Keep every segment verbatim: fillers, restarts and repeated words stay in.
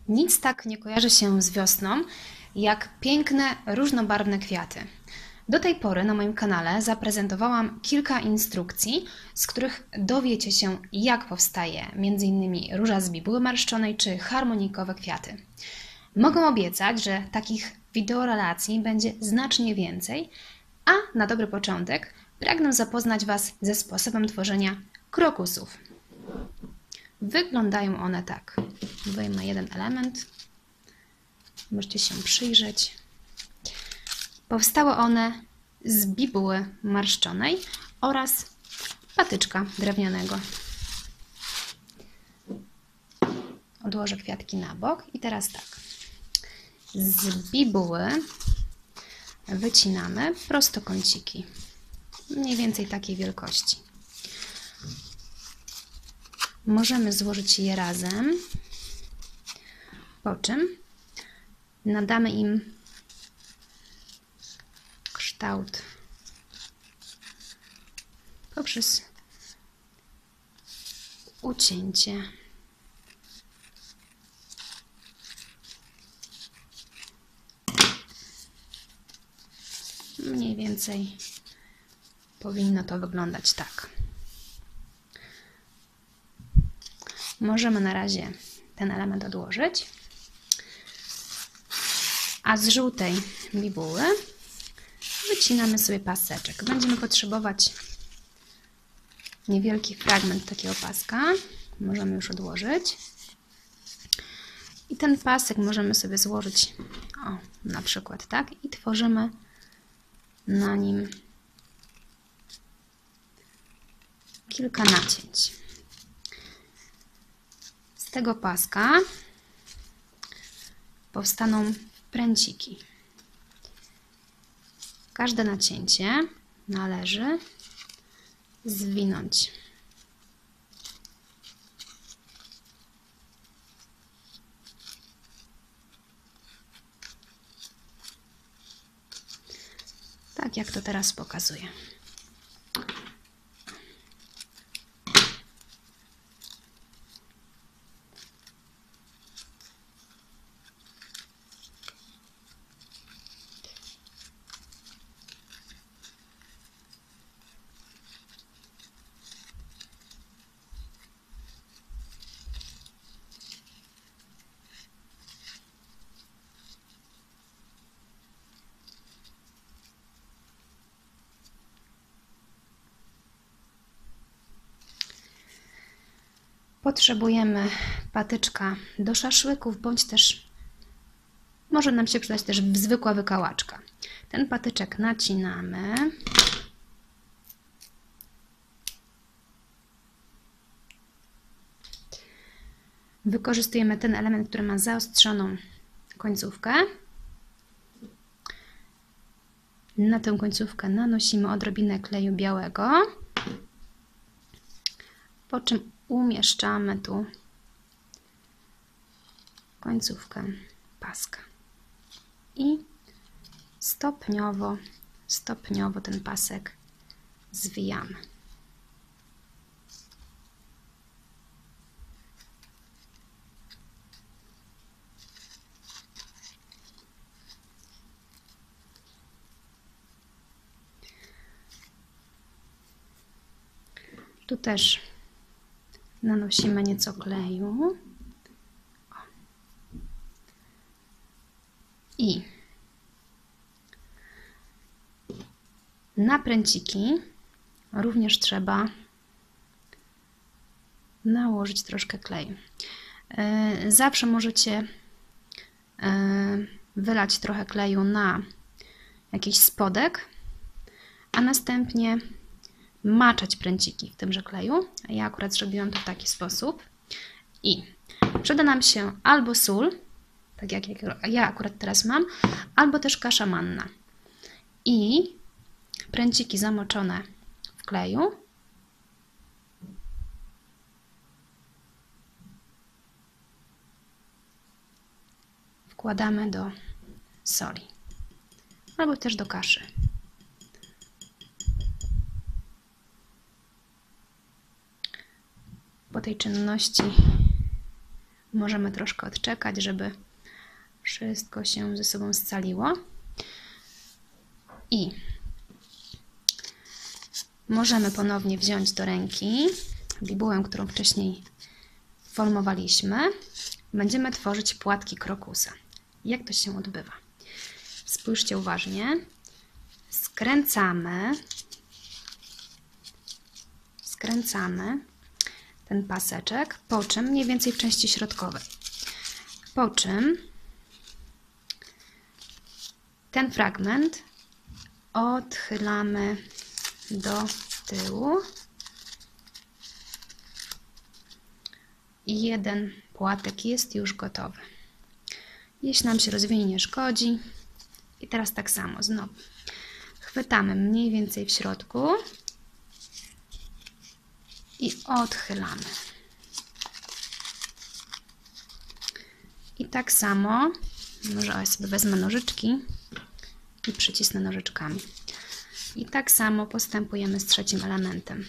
Nic tak nie kojarzy się z wiosną, jak piękne, różnobarwne kwiaty. Do tej pory na moim kanale zaprezentowałam kilka instrukcji, z których dowiecie się, jak powstaje między innymi róża z bibuły marszczonej czy harmonijkowe kwiaty. Mogę obiecać, że takich wideorelacji będzie znacznie więcej, a na dobry początek pragnę zapoznać Was ze sposobem tworzenia krokusów. Wyglądają one tak. Wyjmę jeden element. Możecie się przyjrzeć. Powstały one z bibuły marszczonej oraz patyczka drewnianego. Odłożę kwiatki na bok i teraz tak. Z bibuły wycinamy prostokąciki, mniej więcej takiej wielkości. Możemy złożyć je razem, po czym nadamy im kształt poprzez ucięcie. Mniej więcej powinno to wyglądać tak. Możemy na razie ten element odłożyć, a z żółtej bibuły wycinamy sobie paseczek. Będziemy potrzebować niewielki fragment takiego paska. Możemy już odłożyć. I ten pasek możemy sobie złożyć, o, na przykład tak, i tworzymy na nim kilka nacięć. Z tego paska powstaną pręciki. Każde nacięcie należy zwinąć. Tak jak to teraz pokazuję. Potrzebujemy patyczka do szaszłyków, bądź też może nam się przydać też zwykła wykałaczka. Ten patyczek nacinamy. Wykorzystujemy ten element, który ma zaostrzoną końcówkę. Na tę końcówkę nanosimy odrobinę kleju białego, po czym umieszczamy tu końcówkę paska i stopniowo, stopniowo ten pasek zwijamy. Tu też nanosimy nieco kleju. I na pręciki również trzeba nałożyć troszkę kleju. Zawsze możecie wylać trochę kleju na jakiś spodek, a następnie maczać pręciki w tymże kleju. Ja akurat zrobiłam to w taki sposób. I przyda nam się albo sól, tak jak ja akurat teraz mam, albo też kasza manna. I pręciki zamoczone w kleju wkładamy do soli, albo też do kaszy. Po tej czynności Możemy troszkę odczekać, żeby wszystko się ze sobą scaliło. I możemy ponownie wziąć do ręki bibułę, którą wcześniej formowaliśmy. Będziemy tworzyć płatki krokusa. Jak to się odbywa? Spójrzcie uważnie. Skręcamy, skręcamy ten paseczek, po czym mniej więcej w części środkowej. Po czym ten fragment odchylamy do tyłu i jeden płatek jest już gotowy. Jeśli nam się rozwinie, nie szkodzi. I teraz tak samo znowu. Chwytamy mniej więcej w środku i odchylamy. I tak samo, może ja sobie wezmę nożyczki i przycisnę nożyczkami. I tak samo postępujemy z trzecim elementem.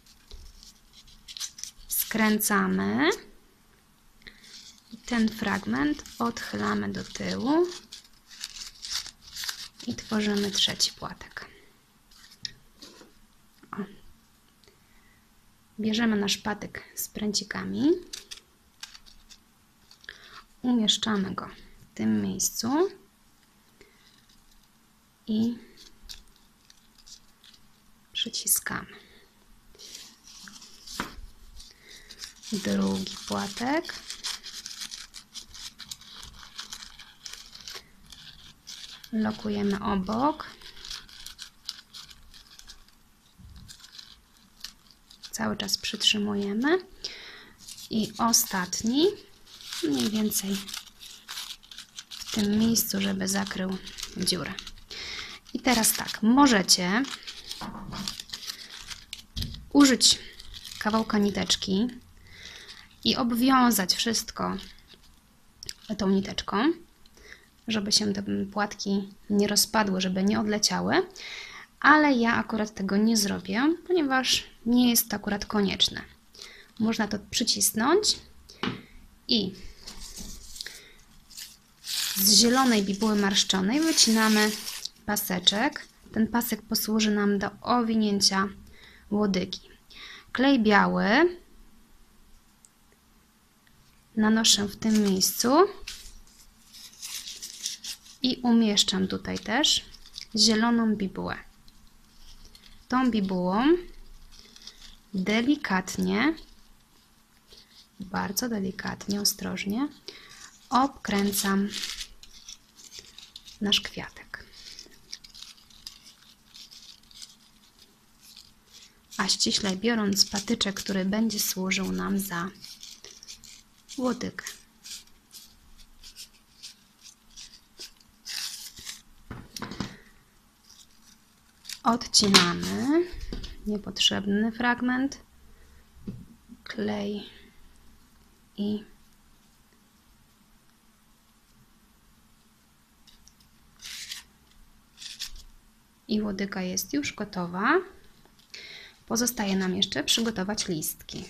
Skręcamy i ten fragment odchylamy do tyłu i tworzymy trzeci płatek. O. Bierzemy nasz patyk z pręcikami, umieszczamy go w tym miejscu i przyciskamy. Drugi płatek. Lokujemy obok. Cały czas przytrzymujemy. I ostatni, mniej więcej w tym miejscu, żeby zakrył dziurę. I teraz tak, możecie użyć kawałka niteczki i obwiązać wszystko tą niteczką, żeby się te płatki nie rozpadły, żeby nie odleciały, ale ja akurat tego nie zrobię, ponieważ nie jest to akurat konieczne. Można to przycisnąć i z zielonej bibuły marszczonej wycinamy paseczek. Ten pasek posłuży nam do owinięcia łodygi. Klej biały nanoszę w tym miejscu i umieszczam tutaj też zieloną bibułę. Tą bibułą delikatnie, bardzo delikatnie, ostrożnie obkręcam nasz kwiatek. A ściślej biorąc patyczek, który będzie służył nam za łodygę. Odcinamy niepotrzebny fragment, klej i i łodyga jest już gotowa. Pozostaje nam jeszcze przygotować listki.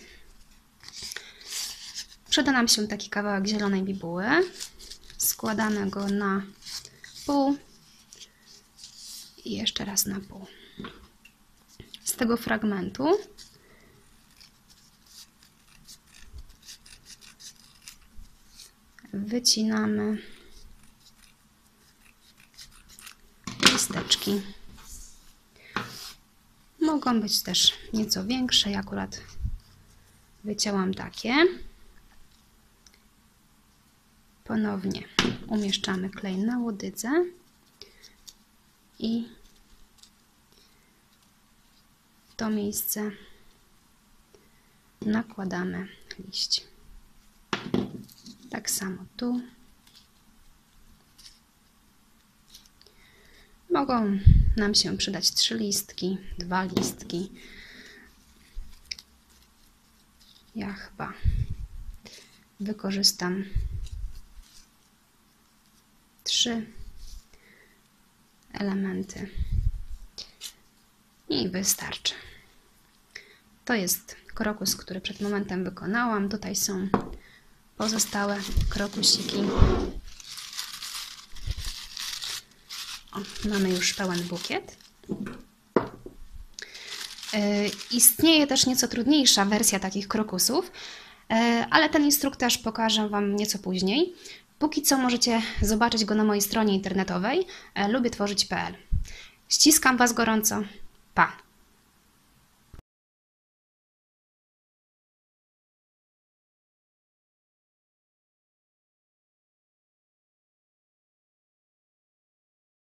Przyda nam się taki kawałek zielonej bibuły. Składamy go na pół i jeszcze raz na pół. Z tego fragmentu wycinamy listeczki. Mogą być też nieco większe, ja akurat wycięłam takie. Ponownie umieszczamy klej na łodydze i w to miejsce nakładamy liść. Tak samo tu. Mogą nam się przydać trzy listki, dwa listki. Ja chyba wykorzystam trzy elementy i wystarczy. To jest krokus, który przed momentem wykonałam. Tutaj są pozostałe krokusiki. O, mamy już pełen bukiet. Yy, istnieje też nieco trudniejsza wersja takich krokusów, yy, ale ten instruktaż pokażę Wam nieco później. Póki co możecie zobaczyć go na mojej stronie internetowej lubię tworzyć kropka p l. Ściskam Was gorąco. Pa!